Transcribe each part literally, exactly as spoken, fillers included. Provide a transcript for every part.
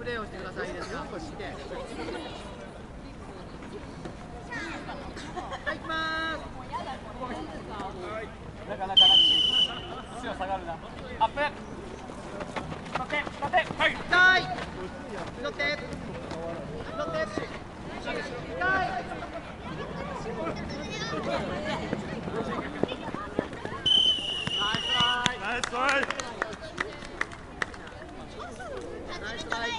プレーをしてください。いいですか。して。はい、行きます。 なかなかなく後ろ下がるな。アップ。乗って乗って。はい。 痛い。乗って。乗って。痛い。 ナイストライ。 ナイストライ。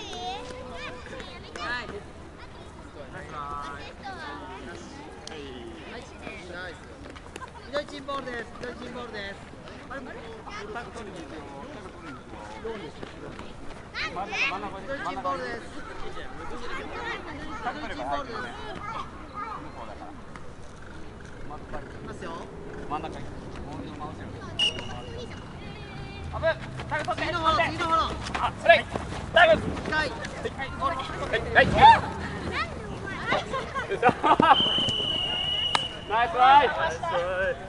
左チンボールです。左チンボールです。あれ、左チンボールです。左チンボールです。いますよ。 真ん中に。あぶ、タグ取って。 次のフォロー、次のフォロー。 あ、スライ。タグ。 はい。 はい。ボール。はい。はい。ナイストライ。ナイストライ。ナイスト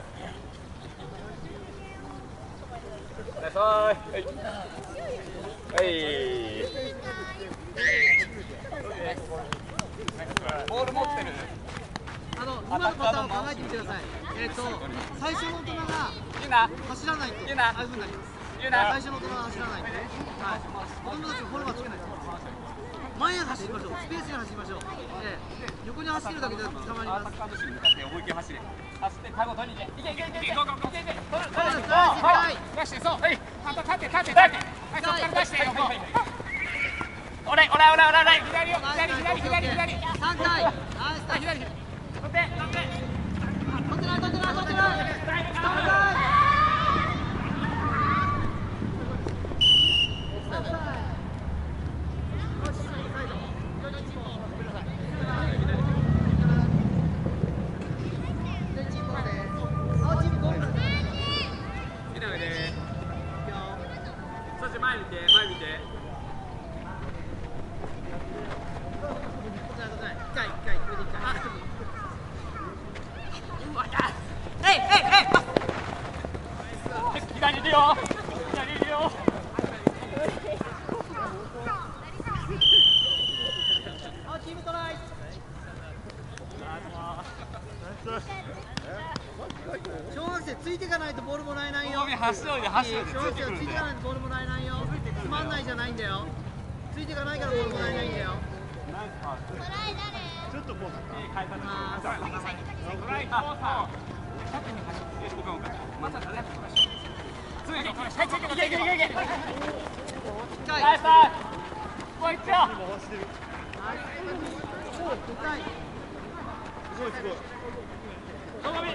ライ。はい。はい。ボール持ってる。 あの今のパターンを考えてみてください。えっと最初の大人が走らないとああいう風になります。最初の大人が走らないと。はい。子供たちもフォローはつけないです。前へ走りましょう。スペースに走りましょう。ええ、横に走るだけで捕まります。 アタッカーの芯に向かって思いっきり走れ。走ってタグを取りに行け。いけいけいけいけ。ゴーゴーゴー。いけいけ。取る取る。 はい。 出してそう。はい。あと立って立って立って。はいそこから出して。オレオレオレオレオレ。左よ左左左左。 三回。ナイスタイ。 左。取って取って。 取ってない取ってない取ってない。 前見て前見て。 えいえいえい。 左いるよ。左いるよ。 チームトライ。小学生ついていかないとボールもらえないよ。 走ろうで走ろうで。 小学生はついていかないとボールもらえないよ。つまんないじゃないんだよ。ついていかないからボールもらえないんだよ。 ちょっともういい解説。トライコーサー。縦に走って僕もまた誰か来ましょう。ついていけいけいけいけいけ。ナイスタイム。もう一丁。すごいすごい。そのみ。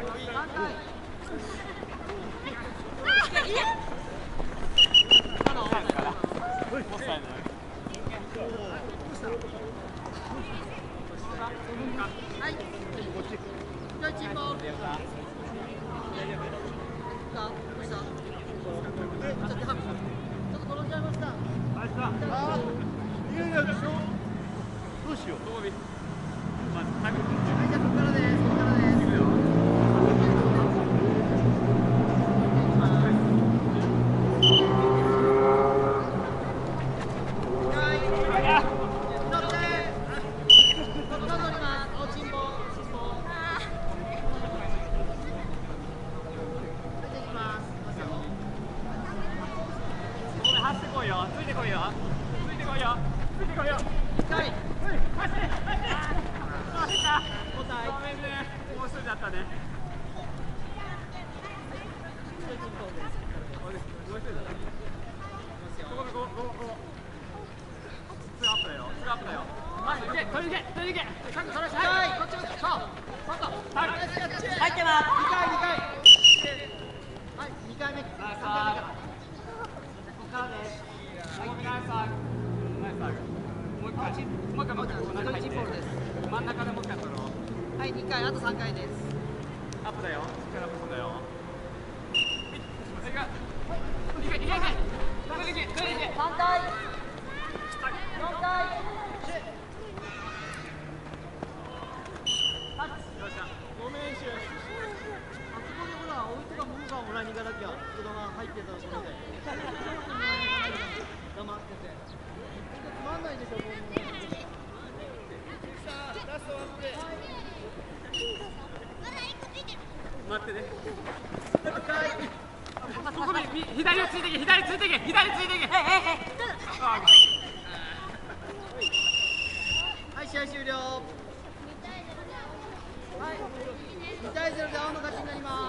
はい。左チームボール。どうした？ちょっと転んじゃいました。 あいやいやどうしよう。まずタグ。 はい、じゃあここからです。ここからです。 真ん中でもう一回取ろう。 はい、にかい、あとさんかいです。 アップだよ。力アップするんだよ。いけいけいけいけ。いけいけいけ。 さんかい。よんかい。ごめんしゅ。あそこでほら、おいとかももがもらいに行かなきゃ、子供が入ってたところで。黙ってて。つま待ってね。ここで左をついてけ、左ついてけ、左ついてけ。 はい、試合終了。はい、にたいゼロで青の勝ちになります。